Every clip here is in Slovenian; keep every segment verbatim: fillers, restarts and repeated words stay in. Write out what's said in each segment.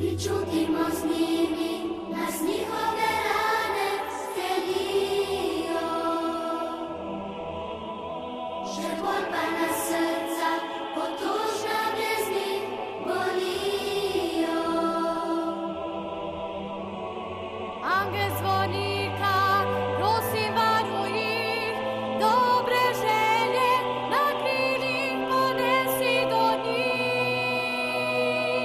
čutimo z njimi, nas njihove rane skrbijo. Še bolj pa nas srca, ko tužna brez njih bolijo. Angel zvonika, prosim varuj jih, dobre želje na krilih ponesi do njih.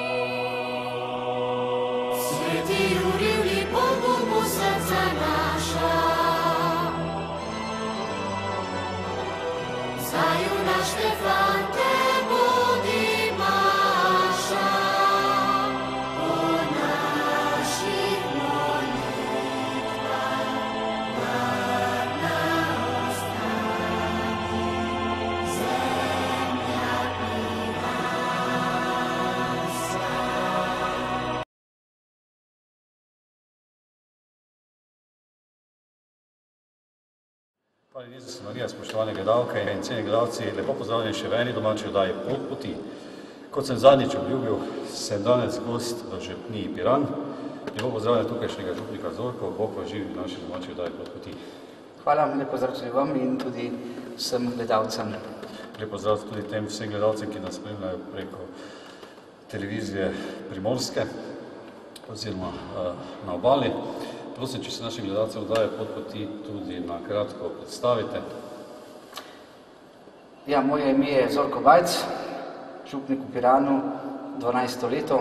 Sveti Jurij, Bogu mu srca naša, za juna Štefan te budi maša, po naših molitvah varna ostani, zemlja piranska. Hvala Jezus Marija, spoštovane gledalke in cenjeni gledalci, lepo pozdravljeni še v eni domači oddaji Pot poti. Kot sem zadnjič obljubil, sem danes gost v župniji Piran. Lepo pozdravljeni tukajšnjega župnika Zorko, Bog vas živi v naši domači oddaji Pot poti. Hvala, lep pozdrav tudi vam in tudi vsem gledalcem. Lep pozdrav tudi tem vsem gledalcem, ki nas spremljajo preko televizije Primorske oziroma uh, na obali. Prosim, če se našim gledalcem oddaje Pot poti tudi na kratko predstavite. Ja, moje ime je Zorko Bajc, župnik v Piranu, dvanajsto leto.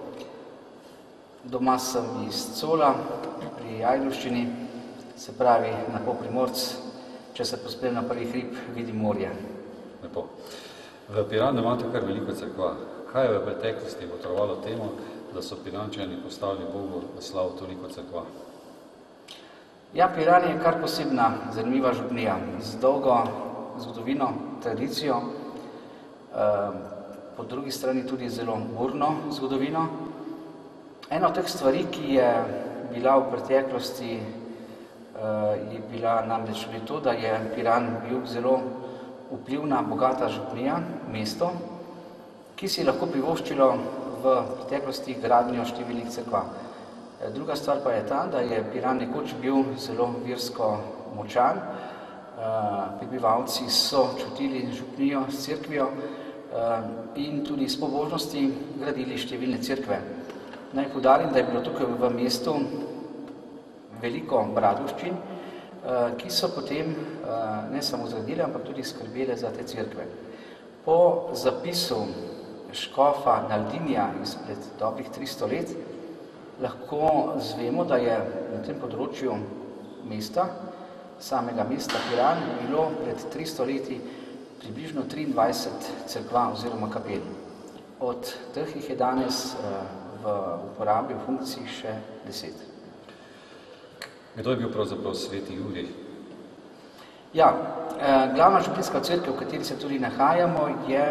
Doma sem iz Cola pri Ajdovščini, se pravi na pol Primorc, če se pospem na prvi hrib, vidim morje. Lepo. V Piranu imate kar veliko cerkva. Kaj je v preteklosti botrovalo temu, da so Pirančani postavili Bogu v slavo toliko cerkva? Ja, Piran je kar posebna, zanimiva župnija, z dolgo zgodovino, tradicijo, po drugi strani tudi zelo burno zgodovino. Ena od teh stvari, ki je bila v preteklosti, je bila namreč tudi to, da je Piran bil zelo vplivna, bogata župnija, mesto, ki si lahko privoščilo v preteklosti gradnjo številnih cerkva. Druga stvar pa je ta, da je Piran nekoč bil zelo versko močan. Prebivalci so čutili župnijo s cerkvijo in tudi s pobožnosti gradili številne cerkve. Naj poudarim, da je bilo tukaj v mestu veliko bratovščin, ki so potem ne samo zgradile, ampak tudi skrbele za te cerkve. Po zapisu škofa Naldinija izpred dobrih tristo let lahko zvemo, da je na tem področju mesta, samega mesta Piran, bilo pred tristo leti približno triindvajset cerkva oziroma kapel. Od teh jih je danes v uporabi, v funkciji še deset. Kdo je bil pravzaprav sveti Jurij? Ja, glavna župnijska cerkev, v kateri se tudi nahajamo, je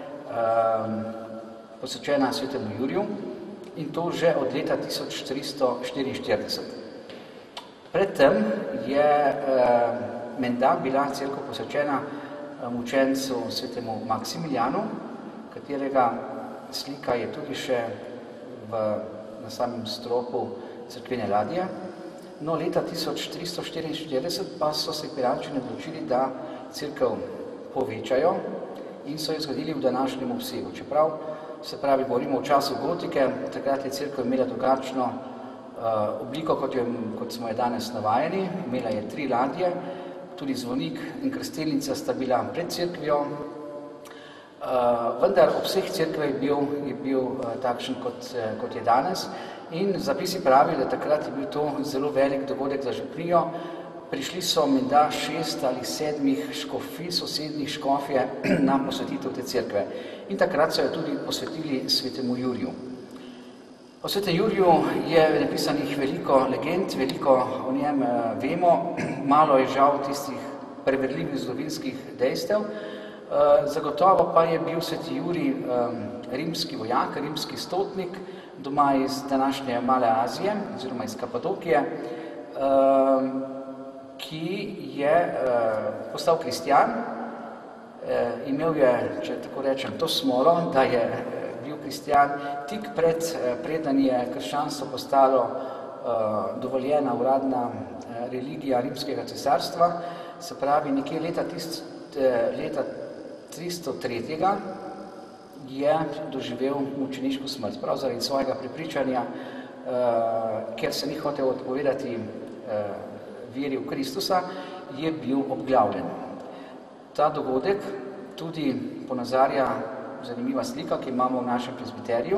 posvečena svetemu Juriju, in to že od leta tisoč tristo štiriinštirideset. Predtem je eh, menda bila cerkev posvečena mučencu svetemu Maksimiljanu, katerega slika je tudi še v, na samem stropu cerkvene ladje. No, leta tisoč tristo štiriinštirideset pa so se Pirančani odločili, da cerkev povečajo in so jo zgradili v današnjem obsegu. Čeprav se pravi, govorimo o času gotike, takrat je cerkev imela drugačno uh, obliko, kot, jo, kot smo je danes navajeni. Imela je tri ladje, tudi zvonik in krstelnica sta bila pred cerkvijo, uh, vendar obseg cerkve je bil, je bil uh, takšen, kot, uh, kot je danes. In zapisi pravijo, da takrat je bil to zelo velik dogodek za župnijo. Prišli so menda šest ali sedmih škofij, sosednjih škofje na posvetitev te cerkve. In takrat so jo tudi posvetili svetemu Juriju. O svetem Juriju je napisanih veliko legend, veliko o njem vemo, malo je žal tistih preverljivih zgodovinskih dejstev. Zagotovo pa je bil sveti Jurij rimski vojak, rimski stotnik, doma iz današnje Male Azije, oziroma iz Kapadokije, ki je postal kristjan, imel je, če tako rečem, to smolo, da je bil kristjan, tik pred preden je krščanstvo postalo dovoljena uradna religija Rimskega cesarstva, se pravi nekje leta, tist, leta tristo tri je doživel mučeniško smrt, prav zaradi svojega prepričanja, ker se ni hotel odpovedati veri v Kristusa, je bil obglavljen. Ta dogodek tudi ponazarja zanimiva slika, ki imamo v našem presbiteriju,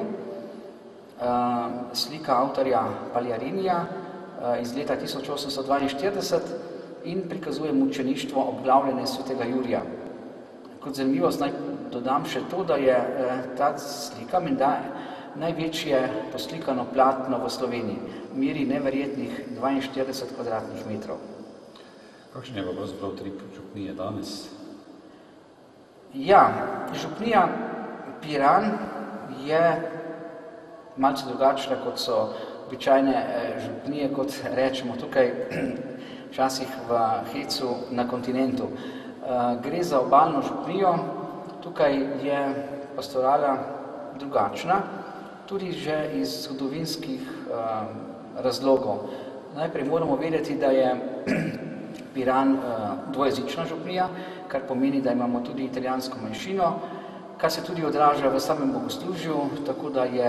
slika avtorja Paljarinija iz leta tisoč osemsto dvainštirideset in prikazuje mučeništvo obglavljene svetega Jurija. Kot zanimivost naj dodam še to, da je ta slika menda največje poslikano platno v Sloveniji, meri neverjetnih dvainštirideset kvadratnih metrov. Kakšen je pa pravzaprav utrip župnije danes? Ja, župnija Piran je malce drugačna, kot so običajne župnije, kot rečemo tukaj včasih v hecu na kontinentu. Gre za obalno župnijo, tukaj je pastorala drugačna, tudi že iz zgodovinskih razlogov. Najprej moramo vedeti, da je Piran dvojezična župnija, kar pomeni, da imamo tudi italijansko manjšino, kar se tudi odraža v samem bogoslužju, tako da je,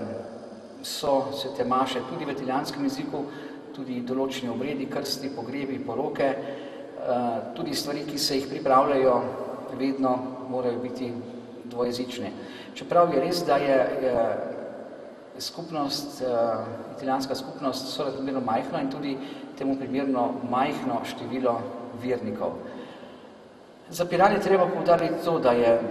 so svete maše tudi v italijanskem jeziku, tudi določeni obredi, krsti, pogrebi, poroke, tudi stvari, ki se jih pripravljajo, vedno morajo biti dvojezične. Čeprav je res, da je skupnost, italijanska skupnost sorazmerno majhna in tudi temu primerno majhno število vernikov. Za Piran je treba poudariti to, da je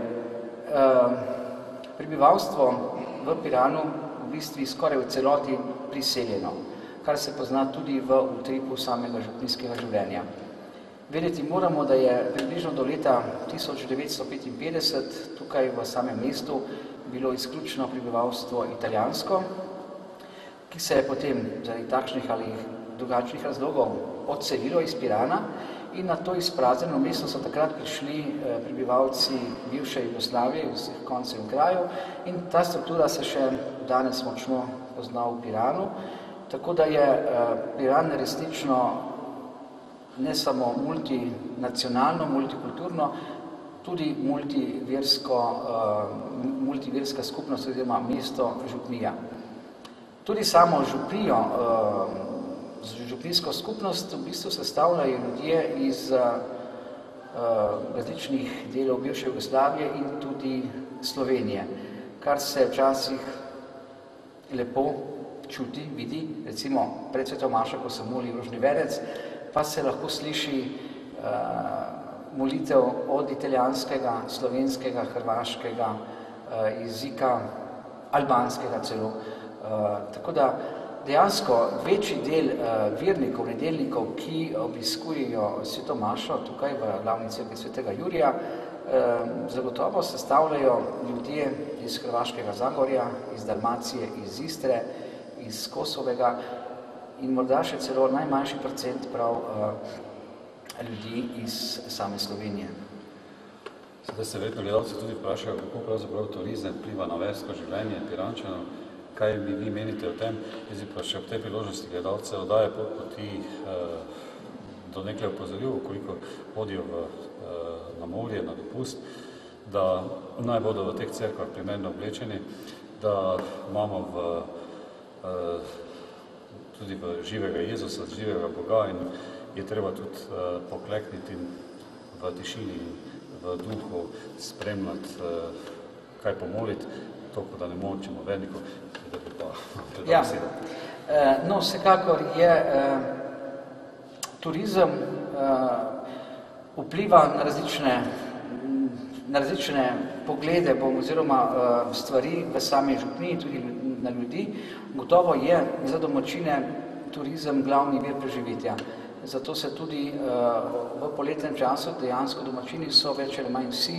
prebivalstvo v Piranu v bistvu skoraj v celoti priseljeno, kar se pozna tudi v utripu samega župnijskega življenja. Vedeti moramo, da je približno do leta tisoč devetsto petinpetdeset tukaj v samem mestu bilo izključno prebivalstvo italijansko, ki se je potem zaradi takšnih ali drugačnih razlogov odselilo iz Pirana in na to izpraznjeno mesto so takrat prišli prebivalci bivše Jugoslavije iz vseh koncev in krajev in ta struktura se še danes močno pozna v Piranu, tako da je Piran resnično ne samo multinacionalno, multikulturno, tudi multiversko, multiverska skupnost oziroma mesto župnija. Tudi samo župnijo, župnijsko skupnost v bistvu sestavljajo ljudje iz različnih delov bivše Jugoslavije in tudi Slovenije, kar se včasih lepo čuti, vidi, recimo pred sveto mašo, ko se moli rožni venec, pa se lahko sliši molitev od italijanskega, slovenskega, hrvaškega jezika, albanskega celo. Tako da dejansko večji del vernikov, nedeljnikov, ki obiskujejo sveto mašo tukaj v glavni cerkvi svetega Jurija, zagotovo sestavljajo ljudje iz Hrvaškega Zagorja, iz Dalmacije, iz Istre, iz Kosovega in morda še celo najmanjši procent prav ljudi iz same Slovenije. Sedaj se verjetno gledalci tudi vprašajo, kako pravzaprav turizem vpliva na versko življenje Pirančanov. Kaj mi vi menite o tem? Jaz pa še ob tej priložnosti gledalce oddaje pot poti do nekaj opozoril, koliko hodijo v, na morje, na dopust, da naj bodo v teh cerkvah primerno oblečeni, da imamo v, tudi v živega Jezusa, živega Boga in je treba tudi poklekniti v tišini in v duhu spremljati, kaj pomoliti, toliko, da ne močimo vernikov, da bi pa predal ja. besedo. No, vsekakor je turizem vpliva na različne, na različne poglede oziroma stvari v sami župniji, tudi na ljudi. Gotovo je za domačine turizem glavni vir preživetja. Zato se tudi v poletnem času dejansko domačini so več ali manj vsi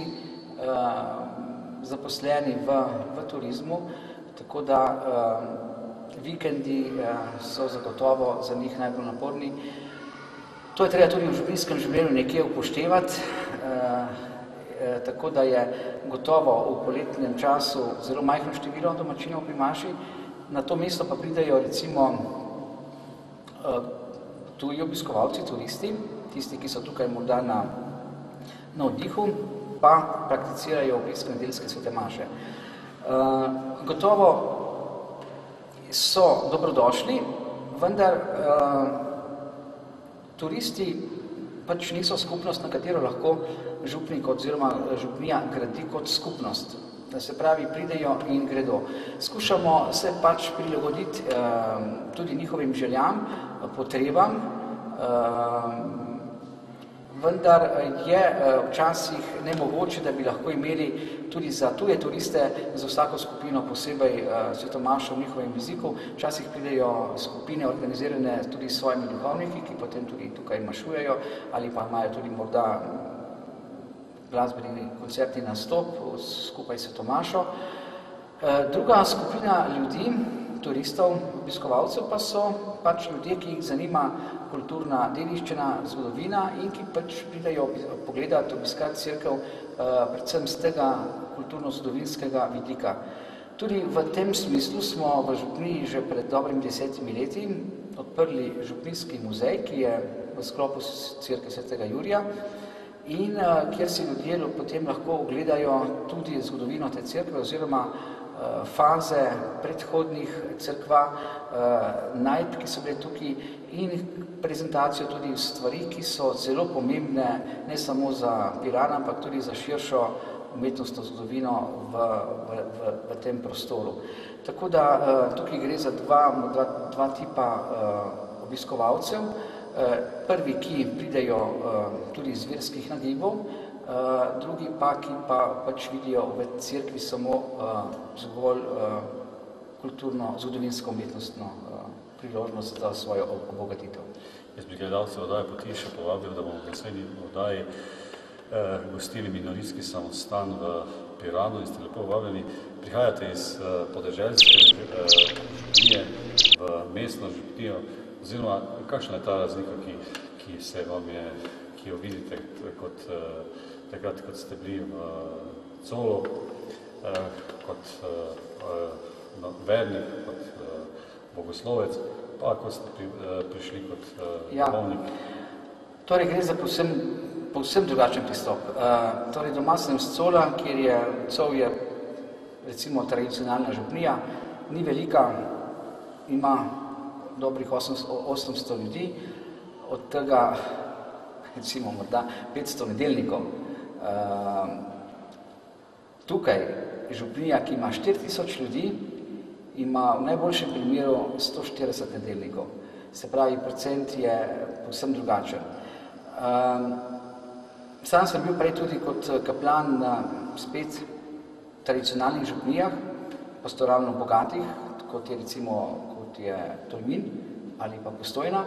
zaposleni v, v turizmu, tako da vikendi so zagotovo za njih najbolj naporni. To je treba tudi v župnijskem življenju nekje upoštevati. tako da je gotovo v poletnem času zelo majhno število domačinov pri maši. Na to mesto pa pridejo recimo tuji obiskovalci, turisti, tisti, ki so tukaj morda na, na oddihu, pa prakticirajo obisk nedeljske svete maše. Gotovo so dobrodošli, vendar turisti pač niso skupnost, na katero lahko župnik oziroma župnija gradi kot skupnost. Da se pravi, pridejo in gredo. Skušamo se pač prilagoditi eh, tudi njihovim željam, potrebam, eh, vendar je eh, včasih nemogoče, da bi lahko imeli tudi za tuje turiste, za vsako skupino posebej eh, svetomašo v njihovem jeziku. Včasih pridejo skupine organizirane tudi s svojimi duhovniki, ki potem tudi tukaj mašujejo ali pa imajo tudi morda glasbeni koncertni nastop skupaj s Tomašo. Druga skupina ljudi, turistov, obiskovalcev pa so pač ljudje, ki jih zanima kulturna dediščina, zgodovina in ki pač pridejo pogledati, obiskati cerkev predvsem z tega kulturno-zgodovinskega vidika. Tudi v tem smislu smo v župniji že pred dobrim desetimi leti odprli župnijski muzej, ki je v sklopu cerkve svetega Jurija, in uh, kjer si ljudje potem lahko ogledajo tudi zgodovino te cerkve oziroma uh, faze predhodnih cerkva, uh, najdb, ki so bile tukaj in prezentacijo tudi stvari, ki so zelo pomembne ne samo za Piran, ampak tudi za širšo umetnostno zgodovino v, v, v, v tem prostoru. Tako da uh, tukaj gre za dva, dva, dva tipa uh, obiskovalcev. Prvi, ki pridejo tudi iz verskih nagibov, drugi pa, ki pa pač vidijo v cerkvi samo zgolj kulturno, zgodovinsko, umetnostno priložnost za svojo obogatitev. Jaz bi gledalce oddaje Poti še povabil, da bomo v naslednji oddaji gostili minoritski samostan v Piranu in ste lepo vabljeni. Prihajate iz podeželske župnije v mestno župnijo, oziroma, kakšna je ta razlika, ki, ki se vam je, ki jo vidite kot takrat, kot ste bili v Colu, kot no, vernik, kot bogoslovec, pa ko ste pri, prišli kot ja. duhovnik? Torej, gre za povsem, povsem drugačen pristop. Torej, doma sem z Cola, kjer je, Col je recimo tradicionalna župnija, ni velika, ima dobrih osemsto ljudi, od tega recimo morda petsto nedeljnikov. Tukaj župnija, ki ima štiri tisoč ljudi, ima v najboljšem primeru sto štirideset nedeljnikov. Se pravi, procent je povsem drugačen. Sam sem bil prej tudi kot kaplan na spet tradicionalnih župnijah, pastoralno bogatih, kot je recimo je Tolmin ali pa Postojna.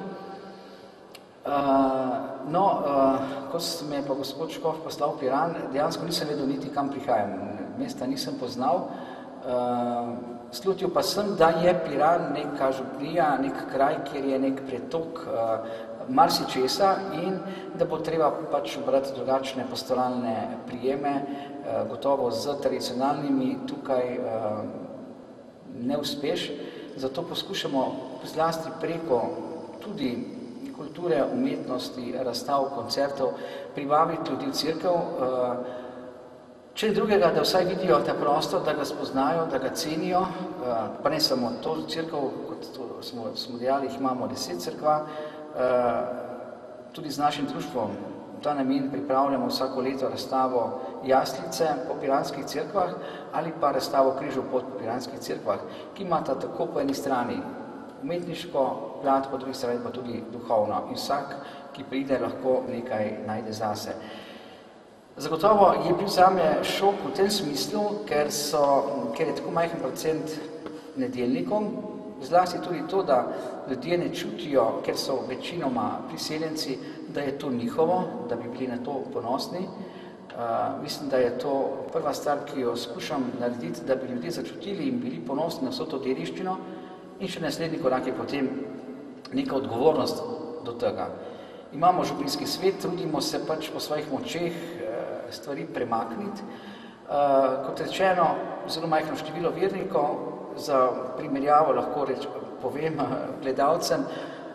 Uh, no, uh, ko me je pa gospod Škof poslal v Piran, dejansko nisem vedel niti kam prihajam. Mesta nisem poznal. Uh, slutil pa sem, da je Piran neka župnija, nek kraj, kjer je nek pretok uh, marsičesa in da bo treba pač brati drugačne pastoralne prijeme, uh, gotovo z tradicionalnimi tukaj uh, ne uspeš. Zato poskušamo zlasti preko tudi kulture, umetnosti, razstav, koncertov privabiti ljudi v cerkev, če drugega, da vsaj vidijo ta prostor, da ga spoznajo, da ga cenijo, pa ne samo to cerkev, kot smo, smo dejali, jih imamo deset cerkva, tudi z našim društvom v ta namen pripravljamo vsako leto razstavo jaslice po piranskih cerkvah ali pa razstavo križov pot po piranskih cerkvah, ki imata tako po eni strani umetniško plat, po drugi strani pa tudi duhovno. In vsak, ki pride, lahko nekaj najde zase. Zagotovo je bil zame šok v tem smislu, ker, so, ker je tako majhen procent nedeljnikov, zlasti tudi to, da ljudje ne čutijo, ker so večinoma priseljenci, da je to njihovo, da bi bili na to ponosni. Uh, mislim, da je to prva stvar, ki jo skušam narediti, da bi ljudje začutili in bili ponosni na vso to dediščino in še naslednji korak je potem neka odgovornost do tega. Imamo župnijski svet, trudimo se pač po svojih močeh, stvari premakniti. Kot rečeno, zelo majhno število vernikov, za primerjavo lahko reč, povem gledalcem,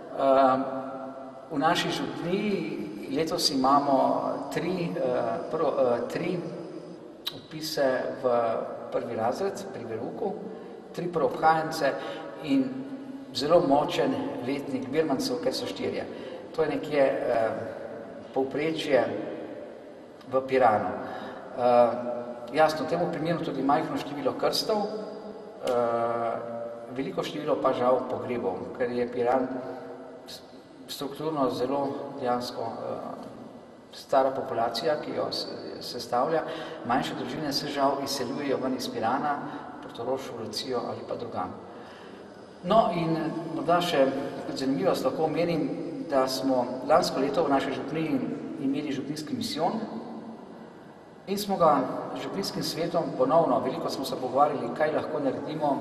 v naši župniji letos imamo tri, prvo, tri vpise v prvi razred pri verouku, tri prvobhajence in zelo močen letnik birmancev, ker so štirje. To je nekje povprečje v Piranu. Jasno, temu primerno tudi majhno število krstov, veliko število pa žal pogrebov, ker je Piran strukturno zelo dejansko stara populacija, ki jo sestavlja. Manjše družine se žal izseljujejo ven iz Pirana, Portorož, v Lucijo ali pa drugam. No in morda še zanimivost lahko omenim, da smo lansko leto v naši župniji imeli župnijski misijon in smo ga z župnijskim svetom ponovno, veliko smo se pogovarjali, kaj lahko naredimo,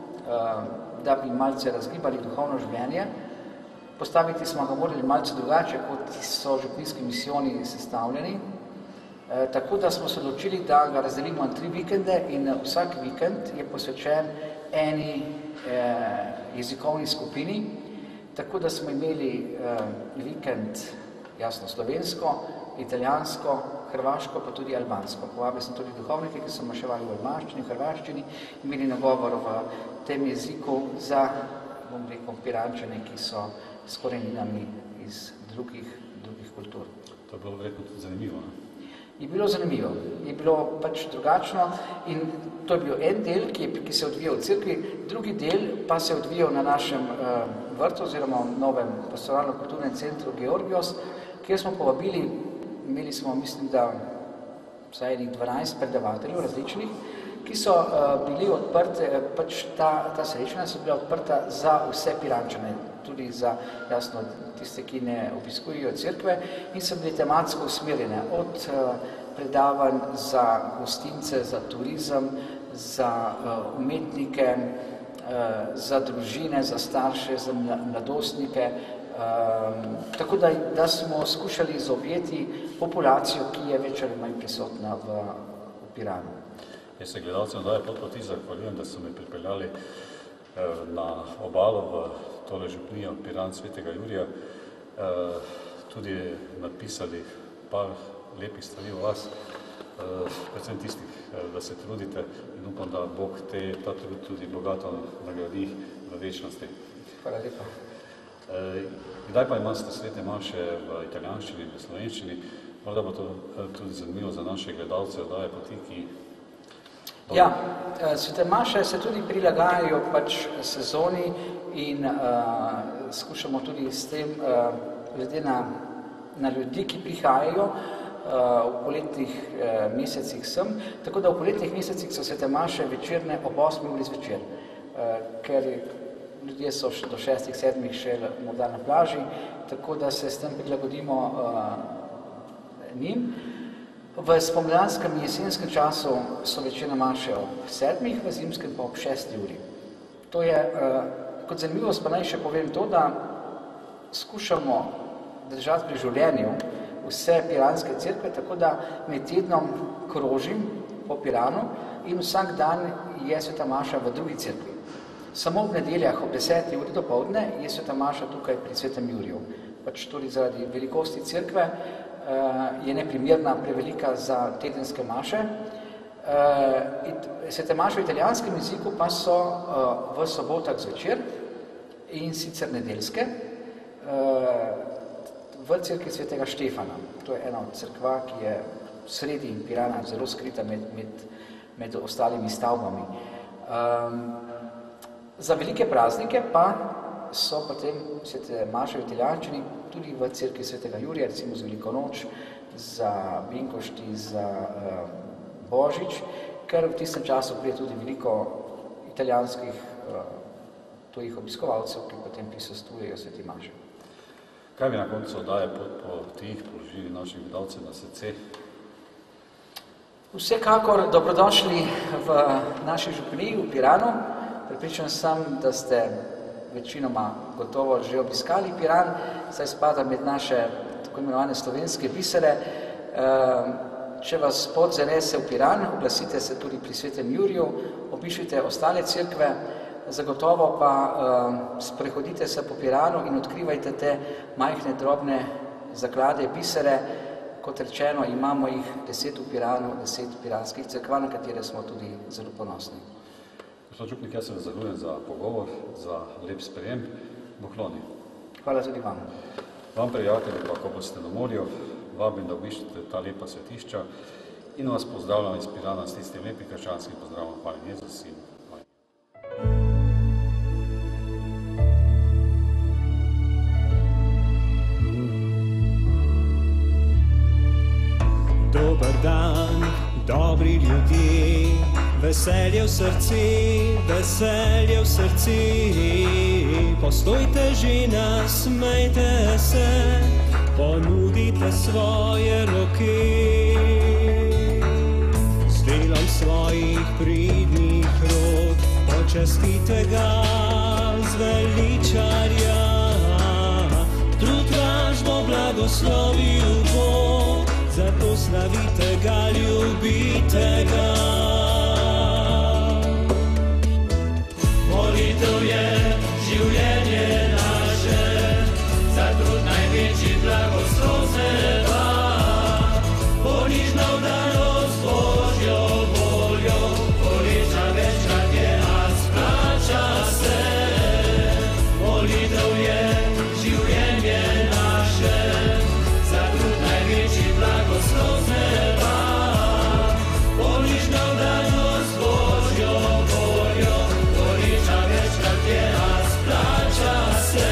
da bi malce razgibali duhovno življenje. Postaviti smo ga morali malce drugače, kot so župnijski misijoni sestavljeni. E, tako da smo se odločili, da ga razdelimo na tri vikende in vsak vikend je posvečen eni e, jezikovni skupini. Tako da smo imeli e, vikend jasno slovensko, italijansko, hrvaško, pa tudi albansko. Povabili sem tudi duhovnike, ki so maševali v albanščini, v hrvaščini, imeli nagovor v tem jeziku za, bom rekel, Pirančane, ki so s koreninami iz drugih, drugih kultur. To je bilo verjetno tudi zanimivo, ne? Je bilo zanimivo, je bilo pač drugačno in to je bil en del, ki, je, ki se je odvijal v cerkvi, drugi del pa se je odvijal na našem uh, vrtu oziroma v novem pastoralno-kulturnem centru Georgios, kjer smo povabili, imeli smo, mislim, da vsaj enih dvanajst predavateljev različnih, ki so uh, bili odprte, pač ta, ta srečanja so bila odprta za vse Pirančane, tudi za, jasno, tiste, ki ne obiskujejo cerkve in so bili tematsko usmerjene od uh, predavanj za gostince, za turizem, za uh, umetnike, uh, za družine, za starše, za mladostnike, uh, tako da, da smo skušali zaobjeti populacijo, ki je več ali manj prisotna v, v Piranu. Jaz se gledalcem daje podpoti zahvaljujem, da so me pripeljali na obalo v tole župnijo Piran svetega Jurija. Tudi napisali par lepih stvari o vas, predvsem tistih, da se trudite in upam, da Bog te, ta trud tudi bogato nagradi v večnosti. Hvala lepa. Kdaj pa imate svetne maše v italijanščini, v slovenščini? Morda bo to tudi zanimivo za naše gledalce, da je poti, ki Ja, svete maše se tudi prilagajajo pač sezoni in uh, skušamo tudi s tem, uh, glede na, na ljudi, ki prihajajo uh, v poletnih uh, mesecih sem, tako da v poletnih mesecih so svete maše večerne ob osmi uri zvečer, uh, ker ljudje so še do šestih, sedmih še morda na plaži, tako da se s tem prilagodimo uh, njim. V spomladanskem in jesenskem času so večina maše ob sedmih, v zimskem pa ob šesti uri. To je, kot zanimivost pa naj še povem to, da skušamo držati pri življenju vse piranske cerkve, tako da med tednom krožim po Piranu in vsak dan je sveta maša v drugi cerkvi. Samo ob nedeljah ob deseti uri dopoldne je sveta maša tukaj pri svetem Juriju. Pač tudi zaradi velikosti cerkve je neprimerna, prevelika za tedenske maše. Svete maše v italijanskem jeziku pa so v sobotah zvečer in sicer nedeljske v cerkvi svetega Štefana. To je ena od cerkva, ki je sredi Pirana zelo skrita med, med, med ostalimi stavbami. Za velike praznike pa so potem svete maše v italijančini tudi v cerkvi svetega Jurija, recimo za Veliko noč, za Binkošti, za uh, Božič, ker v tistem času prije tudi veliko italijanskih uh, tujih obiskovalcev, ki potem prisostujejo sveti maše. Kaj bi na koncu daje po, po tih položili naših gledalcev na srce? Vsekakor dobrodošli v naši župniji v Piranu. Pripričan sem, da ste večinoma gotovo že obiskali Piran, saj spada med naše tako imenovane slovenske bisere. Če vas pot zanese v Piran, oglasite se tudi pri Svetem Juriju, obiščite ostale cerkve, zagotovo pa sprehodite se po Piranu in odkrivajte te majhne, drobne zaklade, bisere. Kot rečeno, imamo jih deset v Piranu, deset piranskih cerkva, na katere smo tudi zelo ponosni. Gospod župnik, jaz se vam zahvaljujem za pogovor, za lep sprejem. Pokloni. Hvala tudi vam. Vam, prijatelji, pa ko boste na morju, vabim, da obiščete ta lepa svetišča in vas pozdravljam iz Pirana s tistim lepim krščanskim pozdravom. Hvala Jezus in Dober dan, dobri ljudje, veselje v srci, veselje v srci. Postojte že, nasmejte se, ponudite svoje roke. Z delom svojih pridnih rok, počastite ga z veličarja. Trud vaš bo blagoslovil Bog, zato slavite ga, ljubite ga. Molitev je življenje naše, za trud največji blagoslov z neba. Ponižna vdanost Božjo voljo, boleča večkrat je, a splača se. Molitev je življenje naše, za trud največji blagoslov z neba. Ponižna vdanost Božjo voljo, boleča večkrat je, a splača se.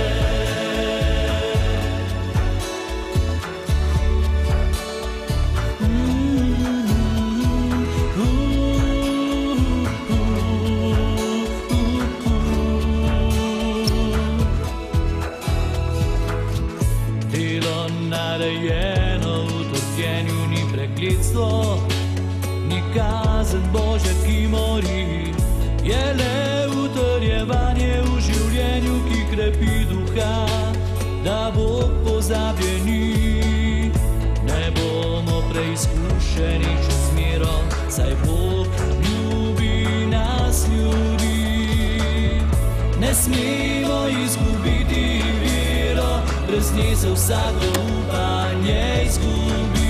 Delo narejeno v trpljenju ni prekletstvo, ni kazen Božja, ki mori. Je le utrjevanje v življenju, ki krepi duha, da Bog pozabljeni. Ne bomo preizkušeni čez mero, saj Bog ljubi nas ljudi. Ne smemo izgubiti vero, brez nje se vsako upanje izgubi.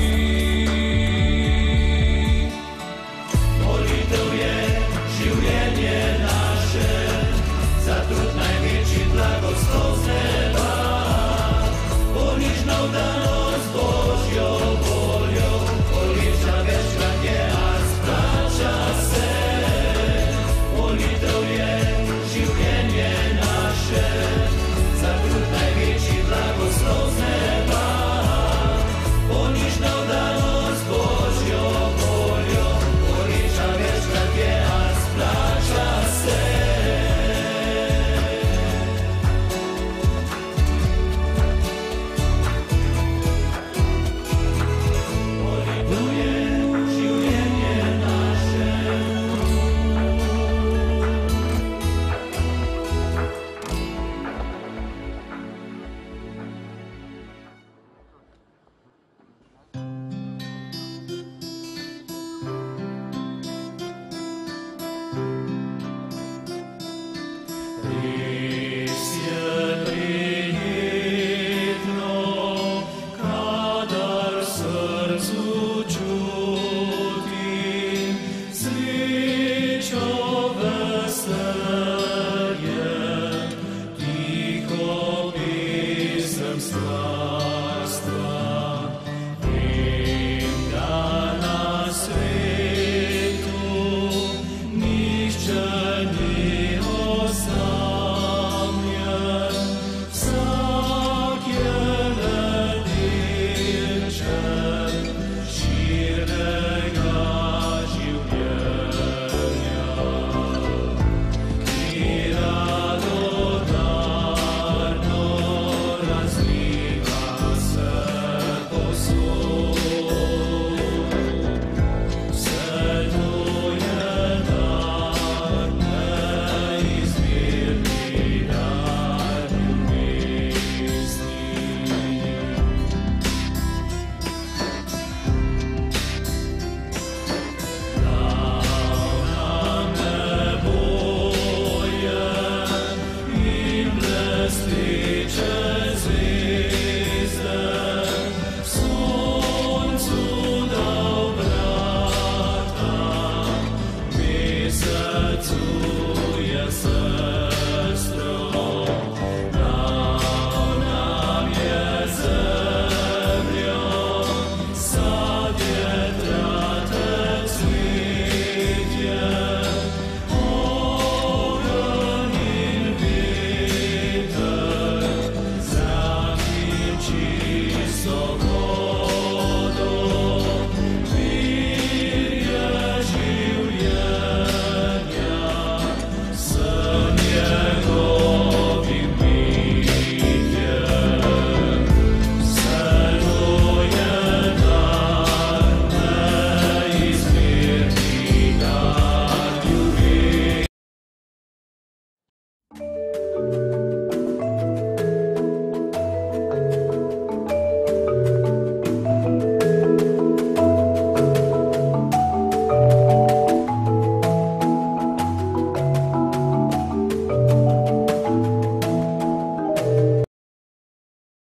Molitev je življenje naše, za trud največji blagoslov z neba. Ponižna vdanost Božjo voljo, boleča večkrat je, a splača se. Molitev je